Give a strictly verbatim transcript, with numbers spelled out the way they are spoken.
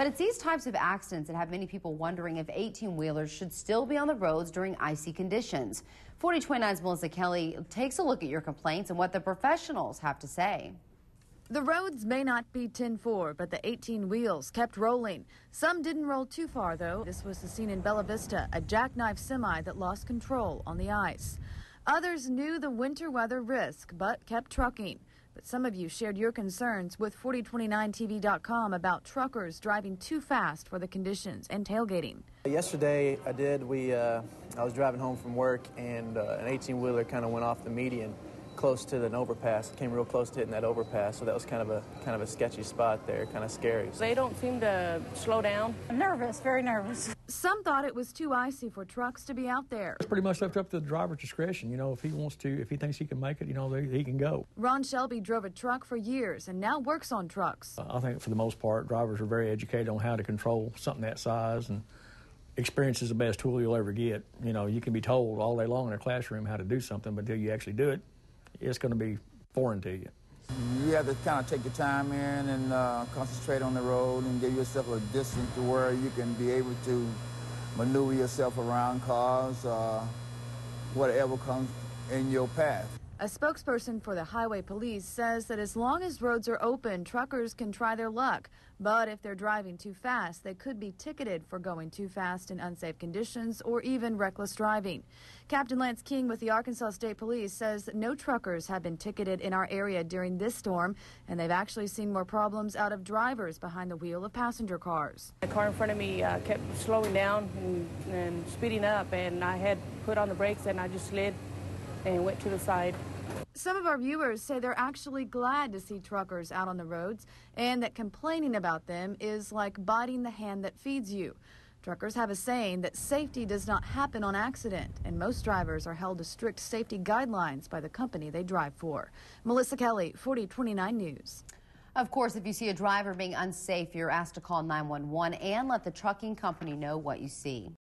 But it's these types of accidents that have many people wondering if eighteen-wheelers should still be on the roads during icy conditions. forty twenty-nine's Melissa Kelly takes a look at your complaints and what the professionals have to say. The roads may not be ten four, but the eighteen wheels kept rolling. Some didn't roll too far, though. This was the scene in Bella Vista, a jackknife semi that lost control on the ice. Others knew the winter weather risk, but kept trucking. But some of you shared your concerns with forty twenty-nine T V dot com about truckers driving too fast for the conditions and tailgating. Yesterday, I did. We, uh, I was driving home from work, and uh, an eighteen-wheeler kind of went off the median, close to an overpass. Came real close to hitting that overpass, so that was kind of a kind of a sketchy spot there, kind of scary. They don't seem to slow down. I'm nervous, very nervous. Some thought it was too icy for trucks to be out there. It's pretty much left up to the driver's discretion. You know, if he wants to, if he thinks he can make it, you know, he can go. Ron Shelby drove a truck for years and now works on trucks. I think for the most part, drivers are very educated on how to control something that size, and experience is the best tool you'll ever get. You know, you can be told all day long in a classroom how to do something, but until you actually do it, it's going to be foreign to you. You have to kind of take your time in and uh, concentrate on the road and give yourself a distance to where you can be able to maneuver yourself around cars, uh, whatever comes in your path. A spokesperson for the highway police says that as long as roads are open, truckers can try their luck. But if they're driving too fast, they could be ticketed for going too fast in unsafe conditions or even reckless driving. Captain Lance King with the Arkansas State Police says that no truckers have been ticketed in our area during this storm, and they've actually seen more problems out of drivers behind the wheel of passenger cars. The car in front of me uh, kept slowing down and, and speeding up, and I had put on the brakes and I just slid and went to the side. Some of our viewers say they're actually glad to see truckers out on the roads, and that complaining about them is like biting the hand that feeds you. Truckers have a saying that safety does not happen on accident, and most drivers are held to strict safety guidelines by the company they drive for. Melissa Kelly, forty twenty-nine News. Of course, if you see a driver being unsafe, you're asked to call nine one one and let the trucking company know what you see.